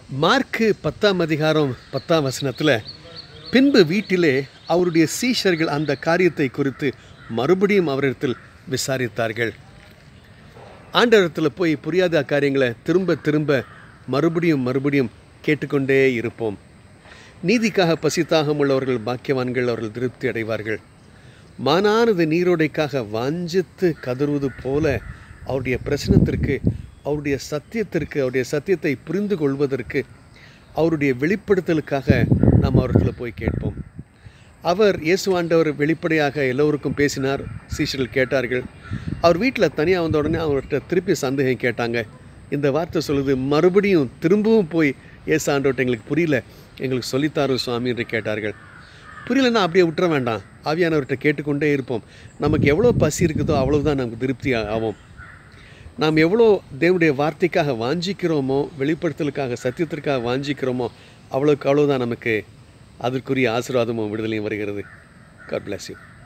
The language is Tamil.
மார்க்கு 10ஆம் அதிகாரம் 10ஆம் வசனத்தில், பின்பு வீட்டிலே அவருடைய சீஷர்கள் அந்த காரியத்தை குறித்து மறுபடியும் அவரிடத்தில் விசாரித்தார்கள். ஆண்டவரிடத்தில் போய் புரியாத காரியங்களை திரும்ப திரும்ப மறுபடியும் கேட்டுக்கொண்டே இருப்போம். நீதிக்காக பசித்தாகம் உள்ளவர்கள் பாக்கியவான்கள், அவர்கள் திருப்தி அடைவார்கள். மானானது நீரோடைக்காக வாஞ்சித்து கதறுவது போல அவருடைய பிரசனத்திற்கு, அவருடைய சத்தியத்தை புரிந்து கொள்வதற்கு, அவருடைய வெளிப்படுத்தலுக்காக நாம் அவரிடத்தில் போய் கேட்போம். இயேசு ஆண்டவர் வெளிப்படையாக எல்லோருக்கும் பேசினார். சீஷர்கள் கேட்டார்கள். அவர் வீட்டில் தனியாக வந்த உடனே அவர்கிட்ட திருப்பி சந்தேகம் கேட்டாங்க. இந்த வார்த்தை சொல்லுது, மறுபடியும் திரும்பவும் போய் இயேசு ஆண்டவர்கிட்ட எங்களுக்கு புரியல, எங்களுக்கு சொல்லித்தாரு சுவாமி என்று கேட்டார்கள். புரியலன்னா அப்படியே விட்டுற வேண்டாம், ஆவியானவர்கிட்ட கேட்டுக்கொண்டே இருப்போம். நமக்கு எவ்வளோ பசி இருக்குதோ அவ்வளவுதான் நமக்கு திருப்தி ஆகும். நாம் எவ்வளோ தேவனுடைய வார்த்தைக்காக வாஞ்சிக்கிறோமோ, வெளிப்படுத்தலுக்காக சத்தியத்திற்காக வாஞ்சிக்கிறோமோ, அவ்வளோதான் நமக்கு அதற்குரிய ஆசீர்வாதமும் விடுதலையும் வருகிறது. God bless you.